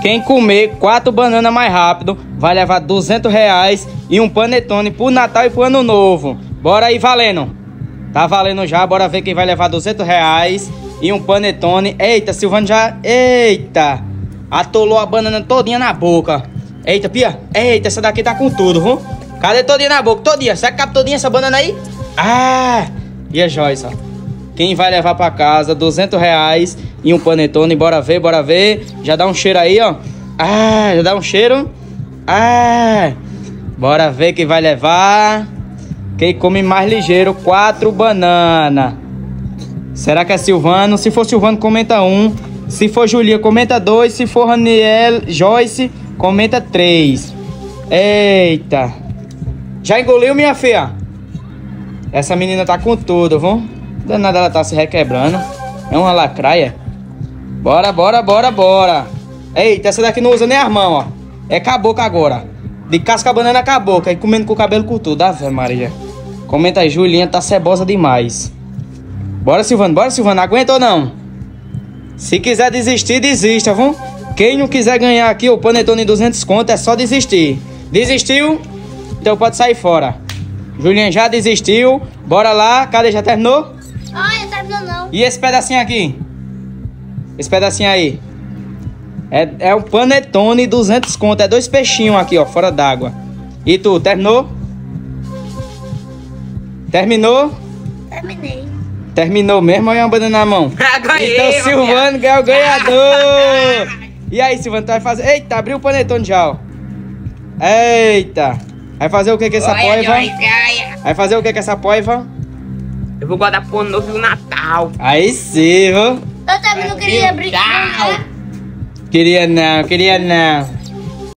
Quem comer 4 bananas mais rápido vai levar R$200 e um panetone pro Natal e pro Ano Novo. Bora aí, valendo. Tá valendo já, bora ver quem vai levar R$200 e um panetone. Eita, Silvano já... Eita! Atolou a banana todinha na boca. Eita, Pia. Eita, essa daqui tá com tudo, viu? Cadê todinha na boca? Todinha. Será que cabe todinha essa banana aí? Ah! E a Joyce, ó. Quem vai levar pra casa R$200 e um panetone. Bora ver, bora ver. Já dá um cheiro aí, ó. Ah, já dá um cheiro. Ah! Bora ver quem vai levar. Quem come mais ligeiro, 4 bananas. Será que é Silvano? Se for Silvano, comenta 1. Se for Julia, comenta 2. Se for Raniel, Joyce, comenta 3. Eita. Já engoliu, minha filha? Essa menina tá com tudo, viu? Danada, ela tá se requebrando. É uma lacraia. Bora, bora, bora, bora. Eita, essa daqui não usa nem as mãos, ó. É cabocla agora. De casca banana cabocla. E comendo com o cabelo com tudo. Ave Maria. Comenta aí, Julinha tá cebosa demais. Bora, Silvano, aguenta ou não? Se quiser desistir, desista, viu? Quem não quiser ganhar aqui o panetone 200 conto, é só desistir. Desistiu? Então pode sair fora. Julinha já desistiu. Bora lá, cadê? Já terminou? Ai, terminou não. E esse pedacinho aqui? Esse pedacinho aí? É um panetone 200 conto. É 2 peixinhos aqui, ó, fora d'água. E tu, terminou? Terminou? Terminei. Terminou mesmo ou é uma banana na mão? Ganhei, então Silvano ganhou o ganhador. E aí, Silvano, tu vai fazer... Eita, abriu o panetone já, ó. Eita. Vai fazer o que com essa poiva? Vai fazer o que com essa poiva? Eu vou guardar pro Ano Novo e o Natal. Aí sim, viu? Eu também não queria brincar. Queria não, queria não.